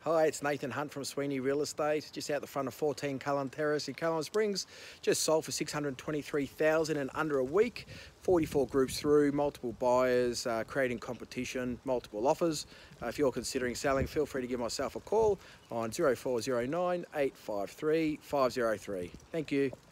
Hi, it's Nathan Hunt from Sweeney Real Estate, just out the front of 14 Cullen Terrace in Cullen Springs. Just sold for $623,000 in under a week. 44 groups through, multiple buyers, creating competition, multiple offers. If you're considering selling, feel free to give myself a call on 0409 853 503. Thank you.